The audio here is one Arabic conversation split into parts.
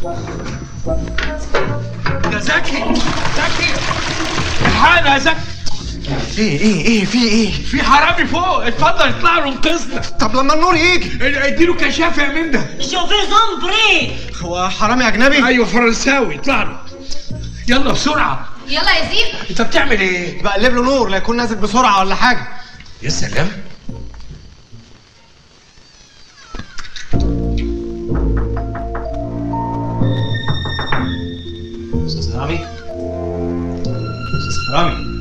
يا زكي زكي الحقنا يا زكي. ايه في ايه؟ في حرامي فوق، اتفضل اطلع له انقذنا. طب لما النور يجي اديله كشاف يا من ده. شوفي زومبري. هو حرامي اجنبي؟ ايوه فرنساوي، اطلع له يلا بسرعه. يلا يا زيد. انت بتعمل ايه؟ بقلب له نور لا يكون نازل بسرعه ولا حاجه. يا سلام. استاذ رامي، استاذ رامي،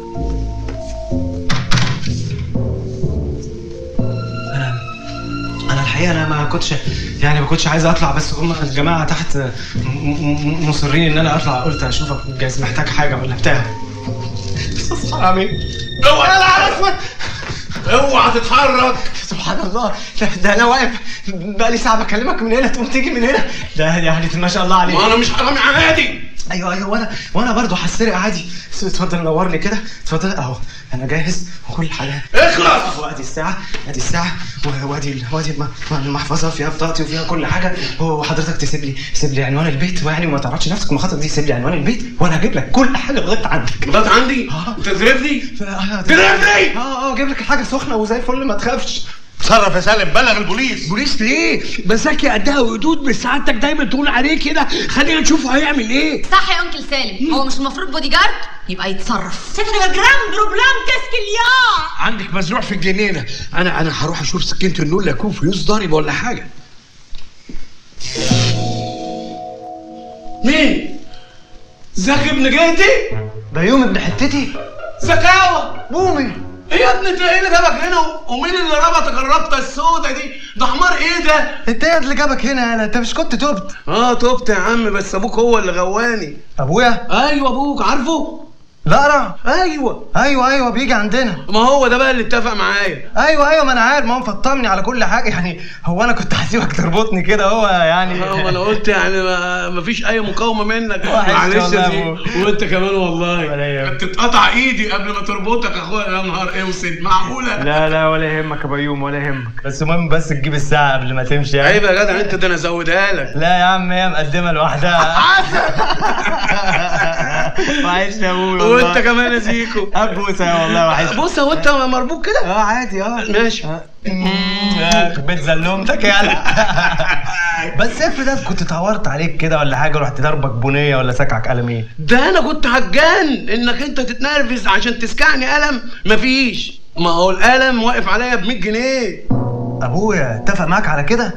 انا الحقيقه انا ما كنتش عايز اطلع، بس هم الجماعه تحت مصرين ان انا اطلع، قلت اشوفك جايز محتاج حاجه ولا بتاع. استاذ رامي اوعى يا نهار اسود، اوعى تتحرك. سبحان الله، ده انا واقف بقالي ساعه بكلمك من هنا تقوم تيجي من هنا، ده يعني ما شاء الله عليك. وانا مش حرامي عادي. ايوه وانا برضه هسرق عادي. اتفضل نور لي كده، اتفضل اهو انا جاهز وكل حاجه. اخلص. وادي الساعه وادي المحفظه فيها بطاقتي وفيها كل حاجه، وحضرتك تسيب لي عنوان البيت، ويعني ما تعرضش نفسك المخاطره دي، سيب لي عنوان البيت وانا هجيب لك كل حاجه لغايه عندك. لغايه عندي؟ تضربني؟ تضربني؟ اجيب لك حاجه سخنه وزي الفل ما تخافش. اتصرف يا سالم، بلغ البوليس. بوليس ليه؟ مساكي قدها وقدود، بس سعادتك دايما تقول عليه كده، خلينا نشوفه هيعمل ايه. صح يا انكل سالم، هو مش المفروض بودي جارد؟ يبقى يتصرف. C'est un grand problème, qu'est-ce qu'il y a؟ عندك مزروع في الجنينه، انا هروح اشوف سكينه النور لا يكون فلوس ضارب ولا حاجه. مين؟ زكي ابن جهتي؟ بيوم ابن حتتي؟ زكاوة بومي. ايه يا ابني انت ايه اللي جابك هنا؟ ومين اللي ربطك الربطه السوداء دي؟ ده حمار ايه ده؟ انت ايه اللي جابك هنا؟ انت مش كنت تبت؟ تبت يا عم، بس ابوك هو اللي غواني. ابويا؟ ايوه ابوك، عارفه؟ لا ايوه بيجي عندنا. ما هو ده بقى اللي اتفق معايا. ايوه ما انا عارف، ما هو مفطمني على كل حاجه يعني. هو انا كنت هسيبك تربطني كده هو يعني؟ ما انا قلت يعني ما فيش اي مقاومه منك. معلش يا زين، وانت كمان والله تتقطع ايدي قبل ما تربطك اخويا. يا نهار اوسد، معقوله؟ لا ولا يهمك يا بيوم ولا يهمك، بس المهم بس تجيب الساعه قبل ما تمشي يعني. عيب يا جدع انت، ده انا ازودها لك. لا يا عم هي مقدمه لوحدها. وحشني يا ابويا وانت كمان يا زيكو. ابوسه والله وحشني. بص هو انت مربوط كده؟ عادي ماشي. بيت زلومتك يلا. بس افرض كنت اتعورت عليك كده ولا حاجه، رحت ضربك بنيه ولا سكعك قلم ايه؟ ده انا كنت هتجن انك انت تتنرفز عشان تسكعني قلم. مفيش، ما هو القلم واقف عليا ب 100 جنيه. ابويا اتفق معاك على كده؟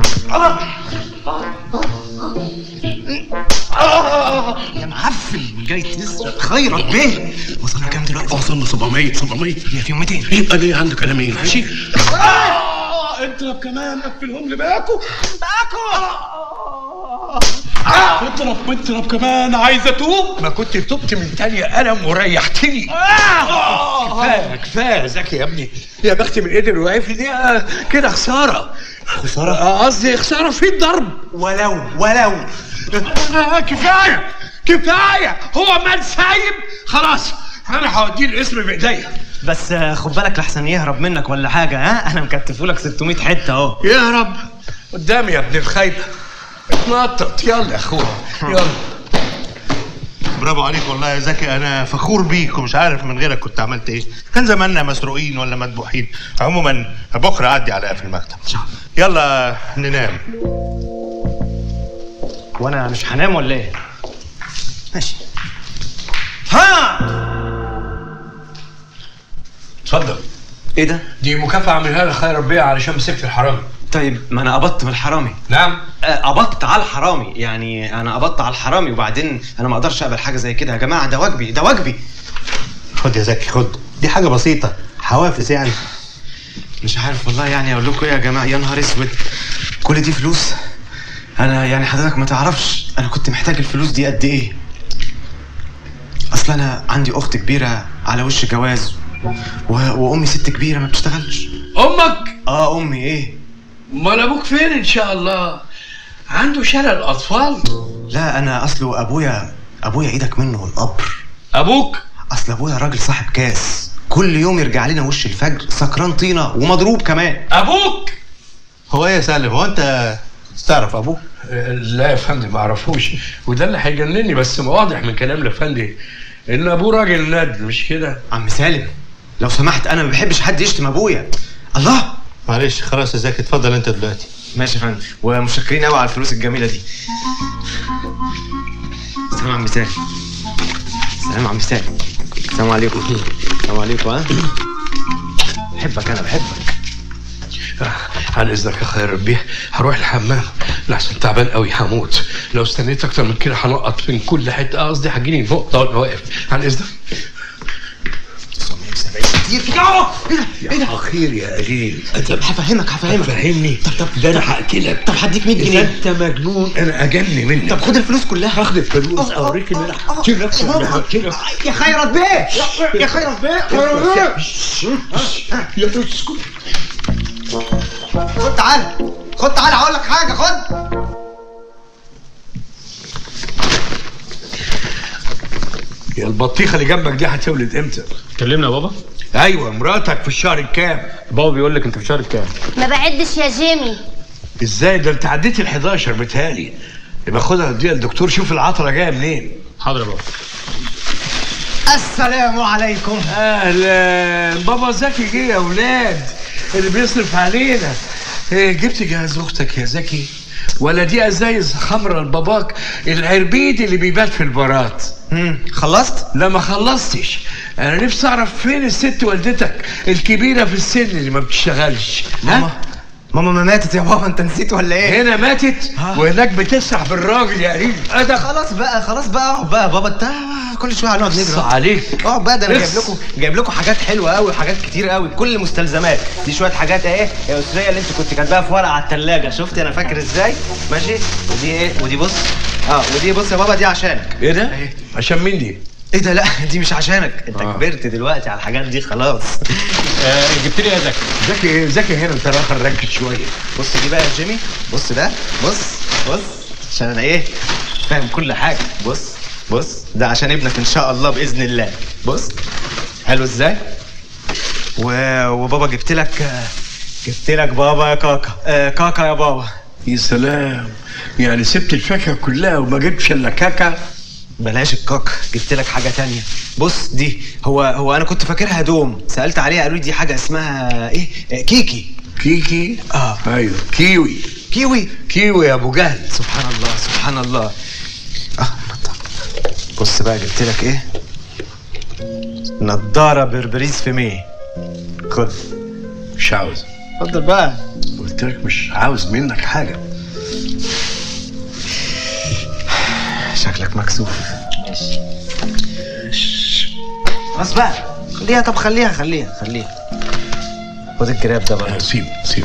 يا معفن جاي تسرق خيرك بيه. وصلنا كام دلوقتي؟ وصلنا 700. هي في 200. يبقى ليه عندك قلمين؟ ماشي. اضرب كمان، قفلهم لي باكو. اضرب كمان، عايز اتوب. ما كنت تبت من تاني قلم وريحتني. كفايه زكي يا ابني، يا بختي من قدر واقف لي دي كده. خساره قصدي خساره في الضرب. ولو كفايه هو مال سايب. خلاص انا هوديه الاسم بايديا. بس خد بالك لحسن يهرب منك ولا حاجه. انا مكتفولك 600 حته اهو. يهرب قدامي يا ابن الخايبه. اتنطط يلا يا اخويا يلا. برافو عليك والله يا زكي، انا فخور بيك ومش عارف من غيرك كنت عملت ايه. كان زماننا مسروقين ولا مذبوحين. عموما بكره اعدي على في المكتب ان شاء الله. يلا ننام. وانا مش هنام ولا ايه؟ ماشي. اتفضل. ايه ده؟ دي مكافأة عاملها لك خير ربيع علشان مسكت الحرامي. طيب ما انا قبضت من الحرامي. نعم. قبضت على الحرامي، يعني انا قبضت على الحرامي، وبعدين انا ما اقدرش اقبل حاجه زي كده يا جماعه، ده واجبي. خد يا زكي خد، دي حاجه بسيطه، حوافز يعني. مش عارف والله يعني اقول لكم ايه يا جماعه. يا نهار اسود، كل دي فلوس؟ انا يعني حضرتك ما تعرفش انا كنت محتاج الفلوس دي قد ايه. اصل انا عندي اخت كبيره على وش جواز، وامي ست كبيره ما بتشتغلش. امك؟ امي. ايه؟ امال ابوك فين ان شاء الله؟ عنده شلل اطفال؟ لا انا اصله ابويا ايدك منه القبر. ابوك؟ اصل ابويا راجل صاحب كاس، كل يوم يرجع لنا وش الفجر سكران طينه ومضروب كمان. ابوك؟ هو ايه يا سالم، هو انت تعرف ابوه؟ لا يا فندم ما اعرفوش، وده اللي هيجنني، بس واضح من كلام الافندي ان ابوه راجل ند، مش كده؟ عم سالم لو سمحت، انا ما بحبش حد يشتم ابويا. الله، معلش خلاص يا زكي، اتفضل انت دلوقتي. ماشي يا فندم، ومتشكرين قوي على الفلوس الجميله دي. سلام يا عم سالم. سلام يا عم سالم. السلام عليكم. السلام عليكم. ها بحبك، انا بحبك. عن اذنك يا خير البيه، هروح الحمام لحسن تعبان قوي هموت، لو استنيت اكتر من كده هنقط من كل حته، قصدي هتجيني نقطه وانا واقف. عن اذنك. 970 كتير كده اهو. ايه ده؟ خير يا قليل. هفهمك. فهمني. طب ده انا هاكلك. طب هديك 100 جنيه. انت مجنون، انا اجن منك. طب خد الفلوس كلها. هاخد الفلوس اوريك ان انا هقتلك. يا خيرت بيه، يا خيرت بيه، يا اسكت. خد تعالى، خد تعالى هقول لك حاجه. خد. يا البطيخه اللي جنبك دي هتولد امتى؟ كلمنا يا بابا. ايوه مراتك في الشهر الكام؟ بابا بيقول لك انت في الشهر الكام؟ ما بعدش يا جيمي. ازاي ده انت عديت ال11 بتهيألي. يبقى خدها اديها للدكتور، شوف العطره جايه منين. حاضر يا بابا. السلام عليكم. اهلا بابا زكي جه يا اولاد، اللي بيصرف علينا. ايه جبت جهاز اختك يا زكي؟ ولا دي ازايز خمره لباباك العربيد اللي بيبات في البارات؟ خلصت؟ لا ما خلصتش، انا نفسي اعرف فين الست والدتك الكبيره في السن اللي ما بتشتغلش. ماما ما ماتت يا بابا، انت نسيت ولا ايه؟ هنا ماتت وهناك بتسرح بالراجل يا قريب. ده خلاص بقى، خلاص بقى، اقعد بقى يا بابا، انت كل شويه هنقعد نجري. عليك اقعد بقى، ده انا جايب لكم حاجات حلوه قوي وحاجات كتير قوي، كل المستلزمات دي. شويه حاجات ايه يا اسريه اللي انت كنت كاتباها في ورقه على الثلاجه، شفت انا فاكر ازاي؟ ماشي. ودي ايه؟ ودي بص، ودي بص يا بابا، دي عشانك. ايه ده؟ عشان مين دي؟ ايه ده؟ لا دي مش عشانك، انت كبرت دلوقتي على الحاجات دي خلاص. جبت لي ايه يا زكي؟ زكي ايه؟ زكي هنا، انت الاخر ركز شويه. بص دي بقى يا جيمي، بص ده، بص عشان انا ايه فاهم كل حاجه. بص ده عشان ابنك ان شاء الله باذن الله. بص حلو ازاي. وبابا جبت لك بابا يا كاكا. كاكا يا بابا. يا سلام، يعني سبت الفاكهه كلها وما جبتش الا كاكا؟ بلاش الكاكا، جبت لك حاجه تانية. بص دي، هو انا كنت فاكرها دوم، سالت عليها قالوا لي دي حاجه اسمها ايه، كيكي. كيكي؟ ايوه كيوي يا ابو جهل. سبحان الله. بص بقى جبت لك ايه، نضاره بربريز في ميه. خد. مش عاوز. اتفضل بقى. قلت لك مش عاوز منك حاجه. شكلك مكسوف. خلاص بقى خليها. طب خليها. خد الجراب ده بقى. سيبه.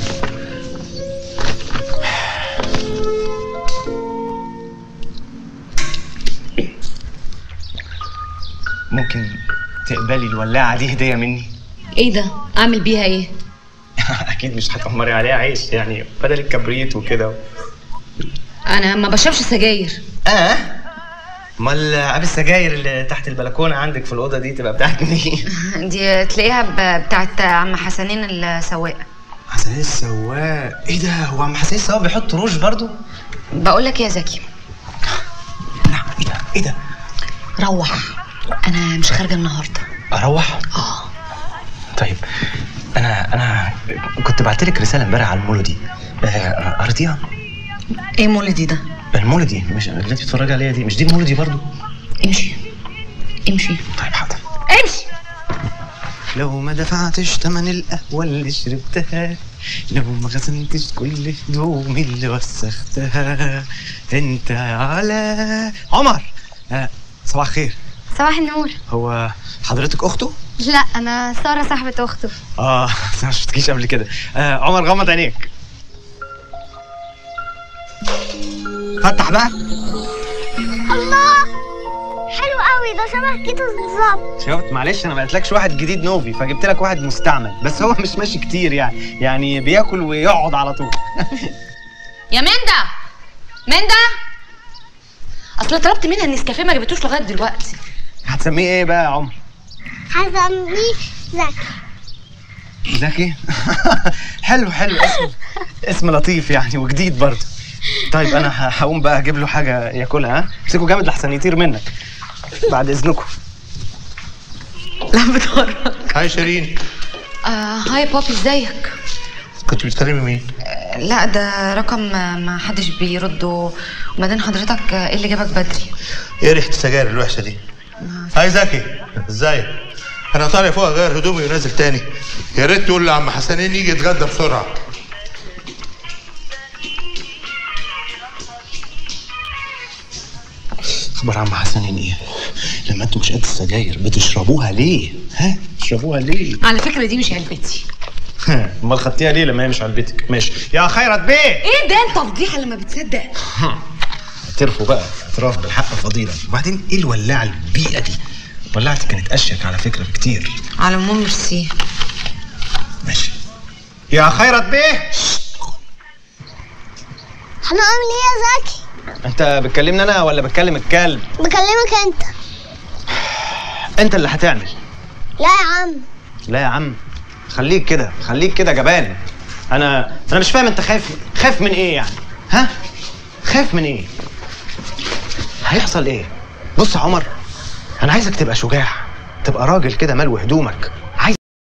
ممكن تقبلي الولاعه دي هديه مني؟ ايه ده؟ اعمل بيها ايه؟ اكيد مش هتحمري عليها عيش يعني، بدل الكبريت وكده. انا ما بشربش سجاير. امال عاب السجاير اللي تحت البلكونه عندك في الاوضه دي تبقى بتاعت مين؟ دي تلاقيها بتاعت عم حسنين السواق. حسنين السواق؟ ايه ده؟ هو عم حسنين السواق بيحط روج برضو؟ بقول لك يا زكي. لا ايه ده؟ روح، انا مش خارجه النهارده. اروح؟ طيب انا كنت بعتلك رساله امبارح على المولودي، قريتيها؟ ايه مولدي ده؟ المولودي مش اللي انت بتتفرجي عليها دي، مش دي المولودي برضو؟ امشي. طيب حاضر. امشي. لو ما دفعتش تمن القهوه اللي شربتها، لو ما غسلتش كل هدومي اللي وسختها، انت على عمر. صباح الخير. صباح النور. هو حضرتك اخته؟ لا انا ساره صاحبه اخته. انا ما شفتكيش قبل كده. عمر غمض عينيك. فتح بقى. الله حلو قوي، ده شبه كيتو بالظبط. شفت؟ معلش انا ما قلتلكش واحد جديد نوفي، فجبت لك واحد مستعمل، بس هو مش ماشي كتير يعني بياكل ويقعد على طول. يا مندا اصل طلبت منها النسكافيه ما جابتوش لغايه دلوقتي. هتسميه ايه بقى يا عمر؟ هسميه زكي. حلو اسم لطيف يعني وجديد برضه. طيب انا هقوم بقى اجيب له حاجه ياكلها. ها امسكوا جامد لحسن يطير منك بعد اذنكم. لا بتهرج. هاي شيرين. هاي بابي ازيك؟ كنت بتكلمي مين؟ لا ده رقم ما حدش بيرده، وبعدين حضرتك ايه اللي جابك بدري؟ ايه ريحه السجاير الوحشه دي؟ هاي زكي ازيك؟ انا طالع فوق اغير هدومي ونازل تاني. يا ريت تقول لعم حسنين يجي يتغدى بسرعه. خبر عم حسنين ايه؟ لما انتوا مش قد السجاير بتشربوها ليه؟ ها؟ بتشربوها ليه؟ على فكره دي مش علبتي. امال خدتيها ليه لما هي مش علبتك؟ ماشي يا خيرت بيه. ايه ده انت فضيحه لما بتصدق. اعترفوا بقى، اعتراف بالحق فضيله. وبعدين ايه الولاعه البيئه دي؟ ولعتي كانت اشيك على فكره بكتير. على العموم ميرسي. ماشي يا خيرت بيه. هنعمل ايه يا زكي؟ انت بتكلمني انا ولا بتكلم الكلب؟ بكلمك انت. انت اللي هتعمل. لا يا عم. لا يا عم، خليك كده خليك كده جبان. انا مش فاهم انت خايف من ايه يعني؟ ها؟ خايف من ايه؟ هيحصل ايه؟ بص يا عمر، انا عايزك تبقى شجاع، تبقى راجل كده ملو هدومك،